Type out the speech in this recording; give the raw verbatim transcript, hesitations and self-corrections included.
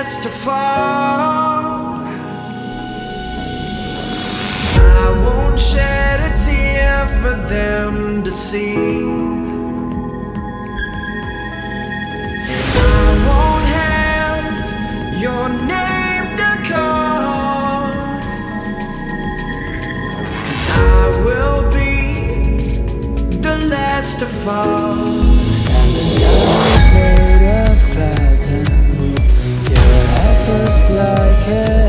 last to fall. I won't shed a tear for them to see, and I won't have your name to call, 'cause I will be the last to fall. And the sky is made of clouds, and you're helpless like a